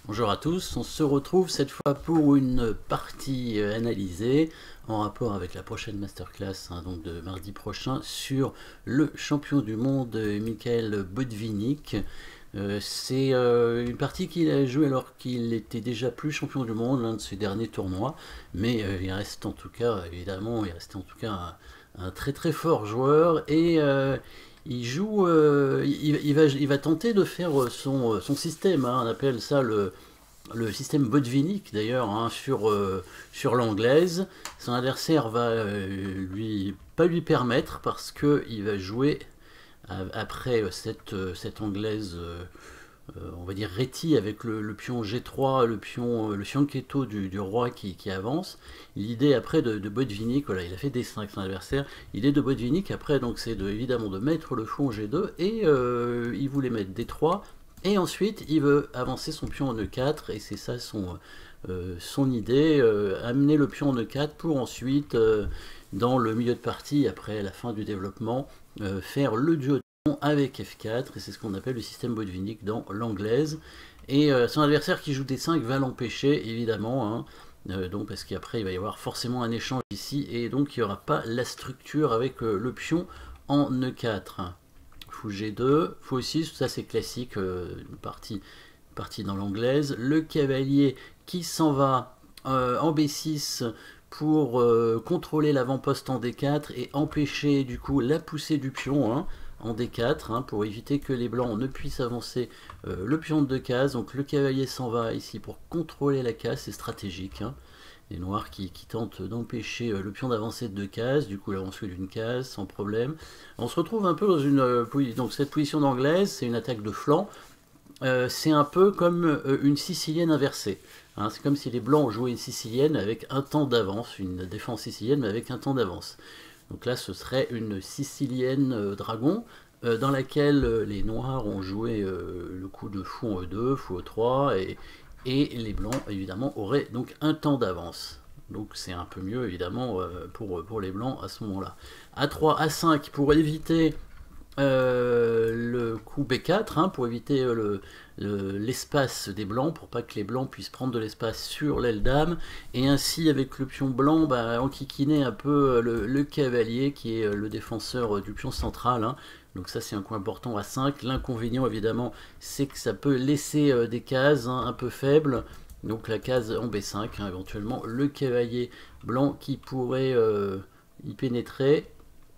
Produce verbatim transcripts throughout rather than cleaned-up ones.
Bonjour à tous, on se retrouve cette fois pour une partie analysée en rapport avec la prochaine masterclass, hein, donc de mardi prochain, sur le champion du monde Michael Botvinnik. Euh, C'est euh, une partie qu'il a jouée alors qu'il était déjà plus champion du monde, l'un de ses derniers tournois, mais euh, il reste en tout cas, évidemment, il reste en tout cas un, un très très fort joueur et euh, il joue, euh, il, il, va, il va tenter de faire son, son système, hein, on appelle ça le, le système Botvinnik d'ailleurs, hein, sur, euh, sur l'anglaise. Son adversaire va euh, lui pas lui permettre parce que il va jouer après cette, cette anglaise, euh, on va dire rétie avec le, le pion G trois, le pion, le fianchetto du, du roi qui, qui avance. L'idée après de, de Botvinnik, voilà, il a fait D cinq son adversaire. L'idée de Botvinnik après, donc, c'est de, évidemment de mettre le fou en G deux et euh, il voulait mettre D trois. Et ensuite, il veut avancer son pion en E quatre, et c'est ça son, euh, son idée, euh, amener le pion en E quatre pour ensuite, euh, dans le milieu de partie, après la fin du développement, euh, faire le duo de pion avec F quatre, et c'est ce qu'on appelle le système Botvinnik dans l'anglaise. Et euh, son adversaire qui joue D cinq va l'empêcher, évidemment, hein, euh, donc, parce qu'après il va y avoir forcément un échange ici, et donc il n'y aura pas la structure avec euh, le pion en E quatre. Fou G deux, Fou six, ça c'est classique, euh, une partie, partie dans l'anglaise. Le cavalier qui s'en va euh, en B six pour euh, contrôler l'avant-poste en D quatre et empêcher du coup la poussée du pion, hein, en D quatre, hein, pour éviter que les blancs ne puissent avancer euh, le pion de deux cases. Donc le cavalier s'en va ici pour contrôler la case, c'est stratégique, hein. Les noirs qui, qui tentent d'empêcher le pion d'avancer de deux cases, du coup là on se fait d'une case sans problème. On se retrouve un peu dans une euh, donc cette position d'anglaise, c'est une attaque de flanc. Euh, c'est un peu comme euh, une sicilienne inversée, hein. C'est comme si les blancs jouaient une sicilienne avec un temps d'avance, une défense sicilienne mais avec un temps d'avance. Donc là ce serait une sicilienne euh, dragon, euh, dans laquelle euh, les noirs ont joué euh, le coup de fou en E deux, fou E trois, et, et les blancs évidemment auraient donc un temps d'avance. Donc c'est un peu mieux évidemment euh, pour, pour les blancs à ce moment-là. A trois, A cinq pour éviter euh, le coup B quatre, hein, pour éviter le, l'espace des blancs, pour pas que les blancs puissent prendre de l'espace sur l'aile dame, et ainsi avec le pion blanc, bah, enquiquiner un peu le, le cavalier qui est le défenseur du pion central, hein. Donc ça c'est un coup important à cinq. L'inconvénient évidemment c'est que ça peut laisser euh, des cases, hein, un peu faibles. Donc la case en B cinq, hein, éventuellement le cavalier blanc qui pourrait euh, y pénétrer.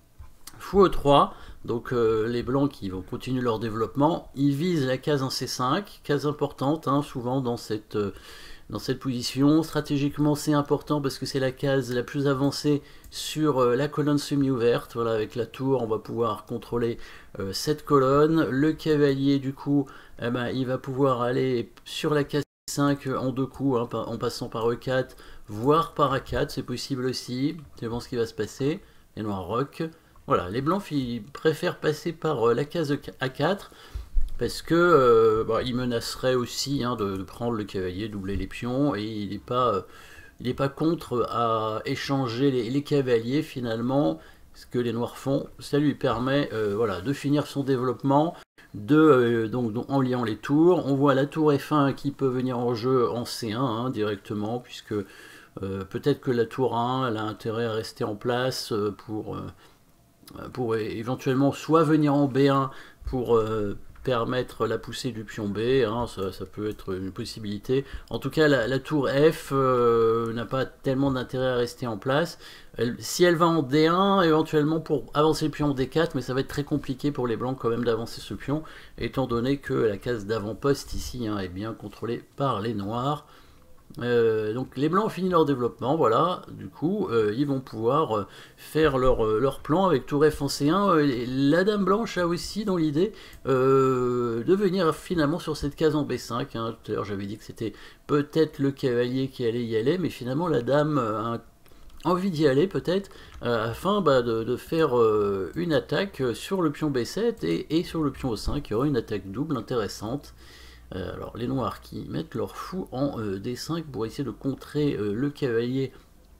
Fou E trois, donc euh, les blancs qui vont continuer leur développement, ils visent la case en C cinq, case importante, hein, souvent dans cette, euh, dans cette position. Stratégiquement c'est important parce que c'est la case la plus avancée sur euh, la colonne semi-ouverte. Voilà, avec la tour on va pouvoir contrôler euh, cette colonne. Le cavalier du coup, eh ben, il va pouvoir aller sur la case C cinq en deux coups, hein, en passant par E quatre, voire par A quatre, c'est possible aussi. C'est bon ce qui va se passer. Les noirs rock. Voilà, les blancs ils préfèrent passer par euh, la case A quatre parce que euh, bah, ils menaceraient aussi, hein, de, de prendre le cavalier, doubler les pions, et il n'est pas, euh, il est pas contre à échanger les, les cavaliers finalement. Ce que les noirs font, ça lui permet euh, voilà, de finir son développement, de, euh, donc, donc, en liant les tours. On voit la tour F un qui peut venir en jeu en C un, hein, directement, puisque euh, peut-être que la tour un elle a intérêt à rester en place euh, pour... Euh, pour éventuellement soit venir en B un pour euh, permettre la poussée du pion B, hein, ça, ça peut être une possibilité. En tout cas, la, la tour F euh, n'a pas tellement d'intérêt à rester en place. Elle, si elle va en D un, éventuellement pour avancer le pion en D quatre, mais ça va être très compliqué pour les blancs quand même d'avancer ce pion, étant donné que la case d'avant-poste ici, hein, est bien contrôlée par les noirs. Euh, donc les blancs ont fini leur développement, voilà, du coup euh, ils vont pouvoir euh, faire leur, euh, leur plan avec tour F en C un. Euh, la dame blanche a aussi dans l'idée euh, de venir finalement sur cette case en B cinq, hein. Tout à l'heure j'avais dit que c'était peut-être le cavalier qui allait y aller, mais finalement la dame a envie d'y aller peut-être, euh, afin bah, de, de faire euh, une attaque sur le pion B sept et, et sur le pion O cinq. Il y aura une attaque double intéressante. Euh, alors les noirs qui mettent leur fou en euh, D cinq pour essayer de contrer euh, le cavalier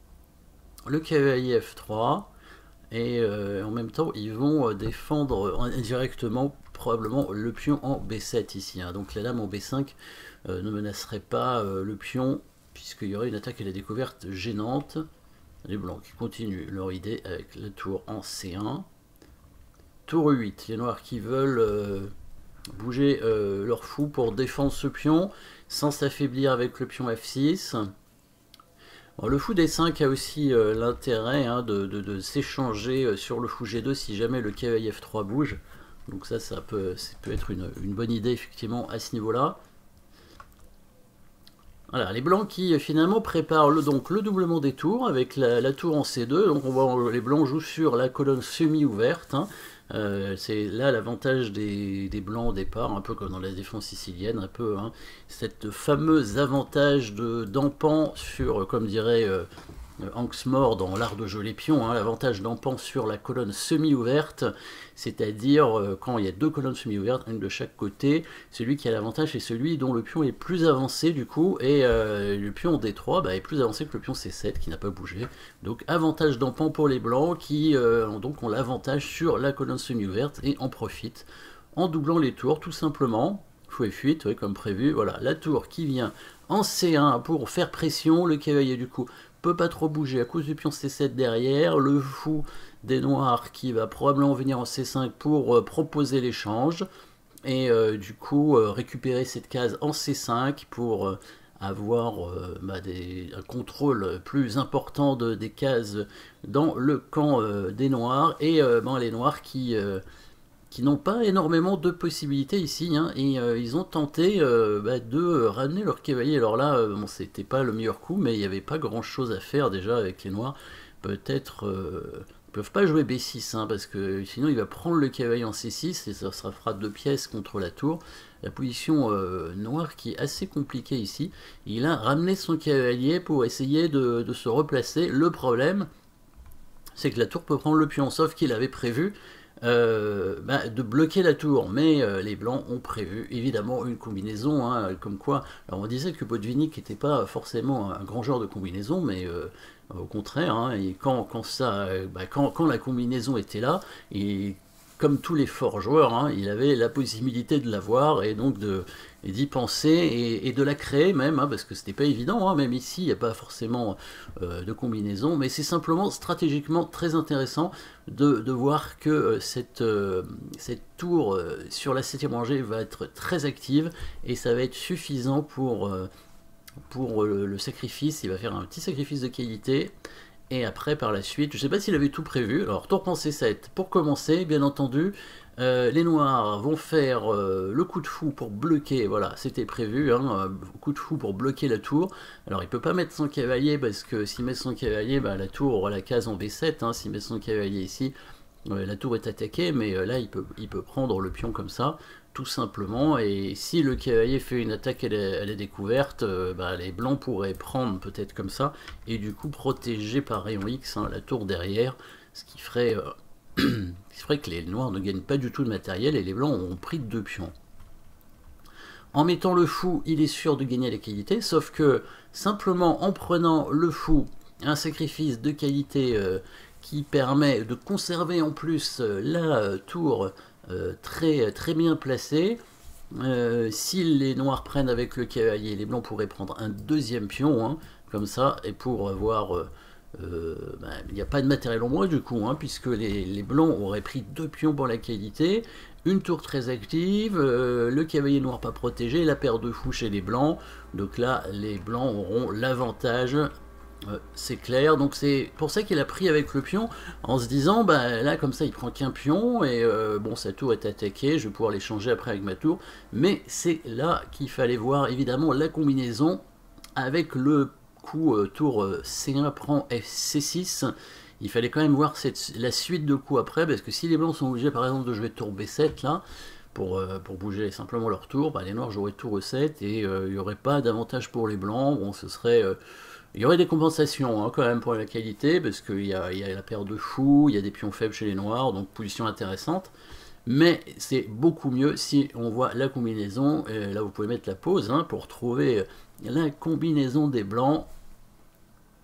le cavalier F trois, et euh, en même temps ils vont euh, défendre indirectement probablement le pion en B sept ici. Hein. Donc la dame en B cinq euh, ne menacerait pas euh, le pion, puisqu'il y aurait une attaque à la découverte gênante. Les blancs qui continuent leur idée avec la tour en C un. Tour huit, les noirs qui veulent euh, bouger euh, leur fou pour défendre ce pion, sans s'affaiblir avec le pion F six. Bon, le fou D cinq a aussi euh, l'intérêt hein, de, de, de s'échanger euh, sur le fou G deux si jamais le cavalier F trois bouge. Donc ça, ça peut, ça peut être une, une bonne idée effectivement à ce niveau-là. Voilà, les blancs qui finalement préparent le, donc, le doublement des tours avec la, la tour en C deux. Donc on voit les blancs jouent sur la colonne semi-ouverte. Hein. Euh, c'est là l'avantage des, des blancs au départ, un peu comme dans la défense sicilienne, un peu hein, cette fameuse avantage de d'empan sur, comme dirait euh, Anxmore dans l'art de jouer les pions, hein, l'avantage d'empan sur la colonne semi-ouverte, c'est-à-dire euh, quand il y a deux colonnes semi-ouvertes, une de chaque côté, celui qui a l'avantage c'est celui dont le pion est plus avancé du coup, et euh, le pion D trois bah, est plus avancé que le pion C sept qui n'a pas bougé. Donc avantage d'empan pour les blancs qui euh, ont donc ont l'avantage sur la colonne semi-ouverte et en profitent en doublant les tours tout simplement. Fou F huit, oui, comme prévu, voilà, la tour qui vient en C un pour faire pression, le cavalier du coup peut pas trop bouger à cause du pion C sept derrière, le fou des noirs qui va probablement venir en C cinq pour euh, proposer l'échange, et euh, du coup euh, récupérer cette case en C cinq pour euh, avoir euh, bah, des, un contrôle plus important de, des cases dans le camp euh, des noirs, et euh, bah, les noirs qui... Euh, qui n'ont pas énormément de possibilités ici, hein, et euh, ils ont tenté euh, bah, de ramener leur cavalier. Alors là, euh, bon, c'était pas le meilleur coup, mais il n'y avait pas grand chose à faire déjà avec les noirs. Peut-être, euh, ils peuvent pas jouer B six, hein, parce que sinon il va prendre le cavalier en C six, et ça, ça fera deux pièces contre la tour. La position euh, noire qui est assez compliquée ici. Il a ramené son cavalier pour essayer de, de se replacer. Le problème, c'est que la tour peut prendre le pion, sauf qu'il avait prévu Euh, bah, de bloquer la tour, mais euh, les blancs ont prévu évidemment une combinaison, hein, comme quoi, alors on disait que Botvinnik n'était pas forcément un grand joueur de combinaison, mais euh, au contraire, hein, et quand, quand, ça, bah, quand, quand la combinaison était là, et comme tous les forts joueurs, hein, il avait la possibilité de l'avoir et donc d'y penser et, et de la créer même, hein, parce que c'était pas évident, hein, même ici il n'y a pas forcément euh, de combinaison, mais c'est simplement stratégiquement très intéressant de, de voir que euh, cette, euh, cette tour euh, sur la septième rangée va être très active et ça va être suffisant pour, euh, pour euh, le sacrifice. Il va faire un petit sacrifice de qualité. Et après, par la suite, je ne sais pas s'il avait tout prévu. Alors, tour en C sept, pour commencer, bien entendu, euh, les noirs vont faire euh, le coup de fou pour bloquer, voilà, c'était prévu, hein, euh, coup de fou pour bloquer la tour. Alors, il ne peut pas mettre son cavalier, parce que s'il met son cavalier, bah, la tour aura la case en B sept, hein, s'il met son cavalier ici, euh, la tour est attaquée, mais euh, là, il peut, il peut prendre le pion comme ça, tout simplement, et si le cavalier fait une attaque à la, à la découverte, euh, bah, les blancs pourraient prendre peut-être comme ça, et du coup protéger par rayon X hein, la tour derrière, ce qui ferait, euh, ce qui ferait que les noirs ne gagnent pas du tout de matériel, et les blancs ont pris deux pions. En mettant le fou, il est sûr de gagner la qualité, sauf que simplement en prenant le fou, un sacrifice de qualité euh, qui permet de conserver en plus euh, la euh, tour Euh, très, très bien placé. Euh, si les noirs prennent avec le cavalier, les blancs pourraient prendre un deuxième pion, hein, comme ça, et pour avoir... Euh, euh, ben, il n'y a pas de matériel en moins du coup, hein, puisque les, les blancs auraient pris deux pions pour la qualité, une tour très active, euh, le cavalier noir pas protégé, la paire de fous chez les blancs, donc là les blancs auront l'avantage. Euh, c'est clair, donc c'est pour ça qu'il a pris avec le pion, en se disant, bah là comme ça il prend qu'un pion, et euh, bon sa tour est attaquée, je vais pouvoir l'échanger après avec ma tour, mais c'est là qu'il fallait voir évidemment la combinaison, avec le coup euh, tour euh, C un prend F C six, il fallait quand même voir cette, la suite de coups après, parce que si les blancs sont obligés par exemple de jouer tour B sept là, Pour, euh, pour bouger simplement leur tour, bah, les noirs joueraient tour E sept et euh, il n'y aurait pas d'avantage pour les blancs, bon ce serait... Euh, il y aurait des compensations hein, quand même pour la qualité, parce qu'il y, y a la paire de fous, il y a des pions faibles chez les noirs, donc position intéressante. Mais c'est beaucoup mieux si on voit la combinaison, et là vous pouvez mettre la pause hein, pour trouver la combinaison des blancs.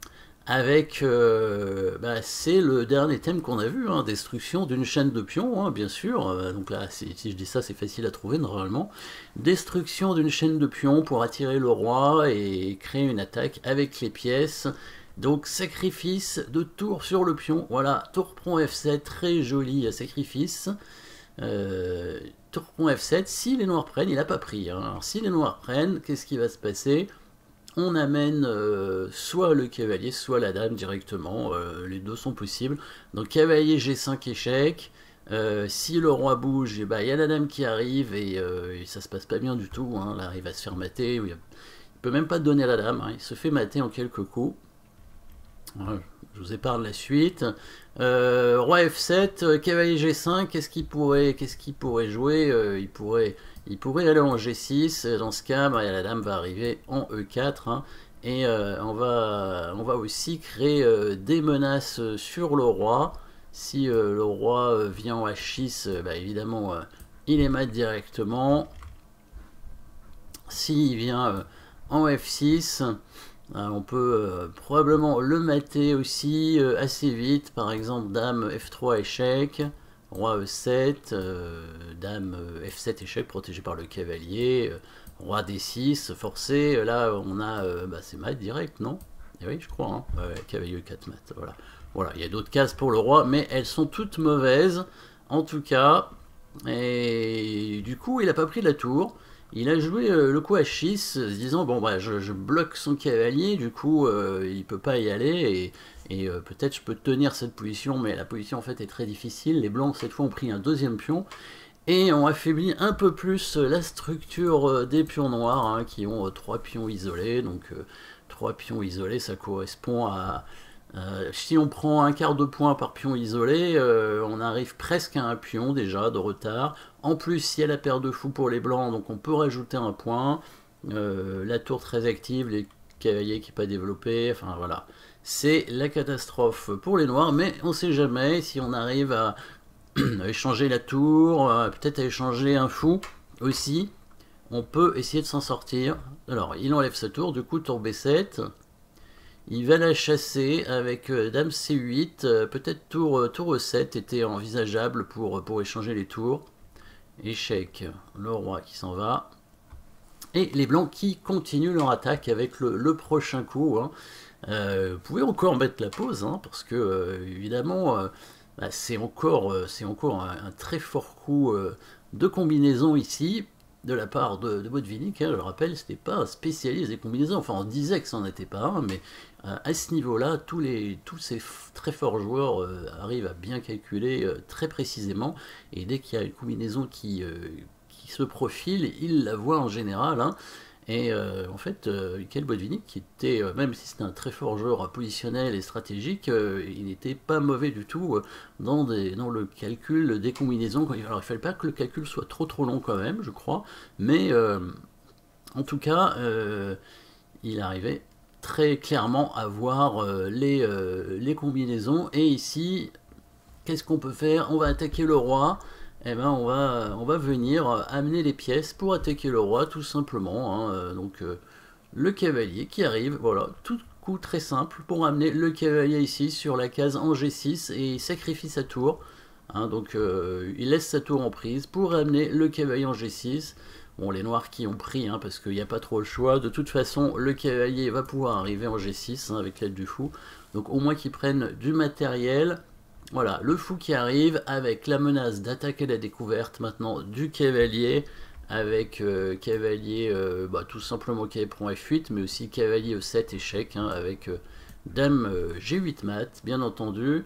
avec, euh, bah, c'est le dernier thème qu'on a vu, hein, destruction d'une chaîne de pions, hein, bien sûr. Euh, donc là, si je dis ça, c'est facile à trouver normalement. Destruction d'une chaîne de pions pour attirer le roi et créer une attaque avec les pièces. Donc sacrifice de tour sur le pion. Voilà, tour prend F sept, très joli sacrifice. Euh, tour prend F sept, si les noirs prennent, il n'a pas pris. Hein. Alors si les noirs prennent, qu'est-ce qui va se passer? On amène euh, soit le cavalier, soit la dame directement, euh, les deux sont possibles. Donc cavalier G cinq échec, euh, si le roi bouge, il bah, y a la dame qui arrive et, euh, et ça se passe pas bien du tout, hein. Là il va se faire mater, il peut même pas donner la dame, hein. Il se fait mater en quelques coups. Ouais, je vous épargne la suite. Euh, roi F sept, cavalier G cinq, qu'est-ce qu'il pourrait, qu'est-ce qu'il pourrait jouer? euh, il, pourrait, il pourrait aller en G six, dans ce cas, bah, la dame va arriver en E quatre, hein, et euh, on, va, on va aussi créer euh, des menaces sur le roi. Si euh, le roi vient en H six, bah, évidemment, euh, il est mat directement. S'il vient euh, en F six... on peut euh, probablement le mater aussi euh, assez vite, par exemple dame F trois échec, roi E sept, euh, dame F sept échec protégé par le cavalier, euh, roi D six forcé, là on a, euh, bah, c'est mat direct, non? Et oui je crois, hein. Ouais, cavalier E quatre mat, voilà. Voilà, il y a d'autres cases pour le roi, mais elles sont toutes mauvaises, en tout cas, et du coup il n'a pas pris la tour. Il a joué euh, le coup H six, se disant bon bah je, je bloque son cavalier, du coup euh, il peut pas y aller et, et euh, peut-être je peux tenir cette position, mais la position en fait est très difficile. Les blancs cette fois ont pris un deuxième pion et ont affaibli un peu plus la structure euh, des pions noirs, hein, qui ont euh, trois pions isolés. Donc euh, trois pions isolés, ça correspond à Euh, si on prend un quart de point par pion isolé, euh, on arrive presque à un pion déjà de retard. En plus, il y a la paire de fous pour les blancs, donc on peut rajouter un point. Euh, la tour très active, les cavaliers qui n'est pas développé, enfin voilà. C'est la catastrophe pour les noirs, mais on ne sait jamais si on arrive à, à échanger la tour, peut-être à échanger un fou aussi. On peut essayer de s'en sortir. Alors, il enlève sa tour, du coup, tour B sept. Il va la chasser avec euh, dame C huit, euh, peut-être tour, euh, tour E sept était envisageable pour, pour échanger les tours. Échec, le roi qui s'en va. Et les blancs qui continuent leur attaque avec le, le prochain coup. Hein. Euh, vous pouvez encore mettre la pause, hein, parce que euh, évidemment, euh, bah, c'est encore, euh, c'est encore un, un très fort coup euh, de combinaison ici, de la part de, de Botvinnik, hein, je le rappelle, c'était pas un spécialiste des combinaisons, enfin on disait que ça n'en était pas un, mais euh, à ce niveau-là, tous, les, tous ces très forts joueurs euh, arrivent à bien calculer euh, très précisément, et dès qu'il y a une combinaison qui, euh, qui se profile, ils la voient en général, hein. Et euh, en fait, euh, Mikhail Botvinnik, qui était, euh, même si c'était un très fort joueur positionnel et stratégique, euh, il n'était pas mauvais du tout euh, dans, des, dans le calcul des combinaisons. Alors il ne fallait pas que le calcul soit trop trop long quand même, je crois, mais euh, en tout cas, euh, il arrivait très clairement à voir euh, les, euh, les combinaisons. Et ici, qu'est-ce qu'on peut faire? On va attaquer le roi. Eh ben, on va, on va venir amener les pièces pour attaquer le roi, tout simplement. Hein. Donc, euh, le cavalier qui arrive, voilà, tout coup très simple pour amener le cavalier ici sur la case en G six et il sacrifie sa tour. Hein, donc, euh, il laisse sa tour en prise pour amener le cavalier en G six. Bon, les noirs qui ont pris, hein, parce qu'il n'y a pas trop le choix. De toute façon, le cavalier va pouvoir arriver en G six, hein, avec l'aide du fou. Donc, au moins qu'ils prennent du matériel. Voilà, le fou qui arrive avec la menace d'attaquer la découverte maintenant du cavalier, avec euh, cavalier, euh, bah, tout simplement cavalier prend F huit, mais aussi cavalier E sept échec, hein, avec euh, dame euh, G huit mat, bien entendu.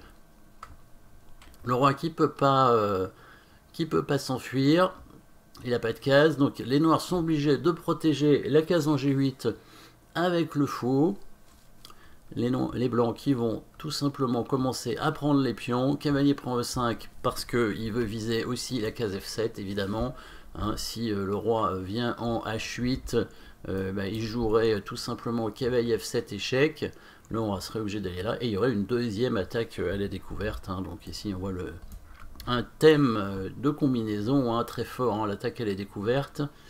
Le roi qui peut pas, euh, qui peut pas s'enfuir, il n'a pas de case, donc les noirs sont obligés de protéger la case en G huit avec le fou. Les, non, les blancs qui vont tout simplement commencer à prendre les pions. Cavalier prend E cinq parce qu'il veut viser aussi la case F sept, évidemment. Hein, si euh, le roi vient en H huit, euh, bah, il jouerait tout simplement cavalier F sept échec. Là, on serait obligé d'aller là. Et il y aurait une deuxième attaque à la découverte. Hein, donc ici, on voit le, un thème de combinaison, hein, très fort, hein, l'attaque à la découverte.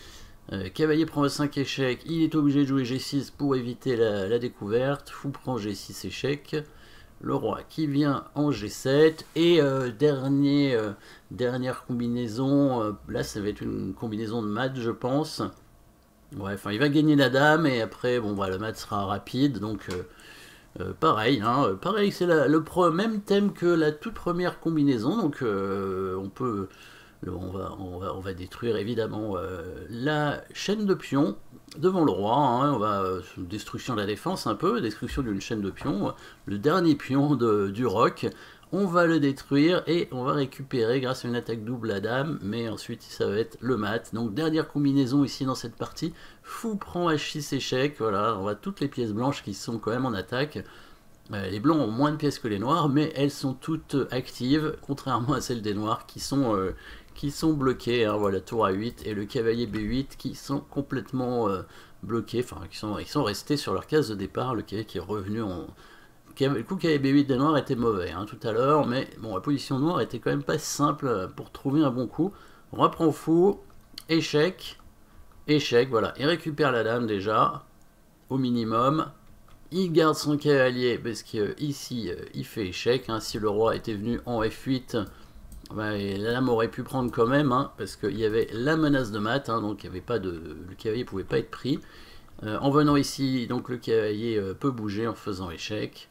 Euh, cavalier prend cinq échecs, il est obligé de jouer G six pour éviter la, la découverte. Fou prend G six échecs. Le roi qui vient en G sept. Et euh, dernier, euh, dernière combinaison, euh, là ça va être une combinaison de mat je pense. Ouais, enfin il va gagner la dame et après bon bah, le mat sera rapide donc euh, euh, pareil, hein, pareil c'est le même thème que la toute première combinaison donc euh, on peut... On va, on, va, on va détruire évidemment euh, la chaîne de pions devant le roi, hein, on va euh, destruction de la défense un peu, destruction d'une chaîne de pions, le dernier pion de, du roc, on va le détruire et on va récupérer grâce à une attaque double la dame, mais ensuite ça va être le mat. Donc dernière combinaison ici dans cette partie, fou prend H six échec, voilà, on voit toutes les pièces blanches qui sont quand même en attaque. Les blancs ont moins de pièces que les noirs, mais elles sont toutes actives, contrairement à celles des noirs qui sont, euh, qui sont bloquées. Hein, voilà, tour A huit et le cavalier B huit qui sont complètement euh, bloqués, enfin, qui sont, ils sont restés sur leur case de départ. Le cavalier qui est revenu en. Le coup, cavalier B huit des noirs était mauvais hein, tout à l'heure, mais bon, la position noire était quand même pas simple pour trouver un bon coup. On reprend fou, échec, échec, voilà, il récupère la dame déjà, au minimum. Il garde son cavalier parce qu'ici euh, il fait échec. Hein. Si le roi était venu en F huit, bah, la dame aurait pu prendre quand même, hein, parce qu'il y avait la menace de mat, hein, donc il y avait pas de, le cavalier ne pouvait pas être pris. Euh, en venant ici, donc le cavalier euh, peut bouger en faisant échec.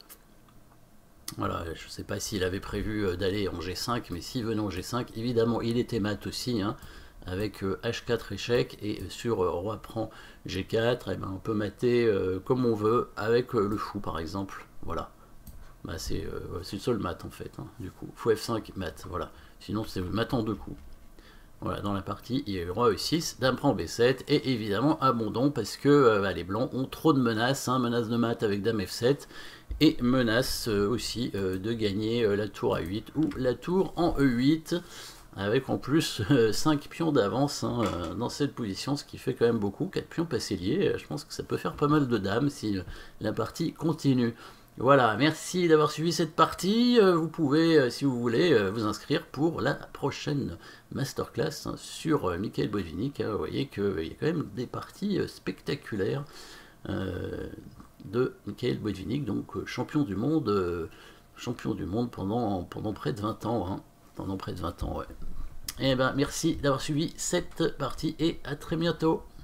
Voilà, je ne sais pas s'il avait prévu euh, d'aller en G cinq, mais s'il venait en G cinq, évidemment il était mat aussi. Hein. Avec euh, H quatre échec et sur euh, roi prend G quatre, et ben on peut mater euh, comme on veut avec euh, le fou par exemple. Voilà, bah, c'est euh, le seul mat en fait. Hein, du coup, fou F cinq mat, voilà. Sinon c'est mat en deux coups. Voilà, dans la partie, il y a eu roi E six, dame prend B sept et évidemment abandon parce que euh, bah, les blancs ont trop de menaces. Hein, menace de mat avec dame F sept et menace euh, aussi euh, de gagner euh, la tour A huit ou la tour en E huit. Avec en plus euh, cinq pions d'avance hein, euh, dans cette position, ce qui fait quand même beaucoup. quatre pions passés liés, euh, je pense que ça peut faire pas mal de dames si euh, la partie continue. Voilà, merci d'avoir suivi cette partie. Euh, vous pouvez, euh, si vous voulez, euh, vous inscrire pour la prochaine masterclass hein, sur euh, Michael Bojvinic. Hein, vous voyez qu'il y a quand même des parties euh, spectaculaires euh, de Michael Bojvinic, donc euh, champion du monde, euh, champion du monde pendant, pendant près de vingt ans. Hein. Pendant près de vingt ans, ouais. Et ben merci d'avoir suivi cette partie et à très bientôt.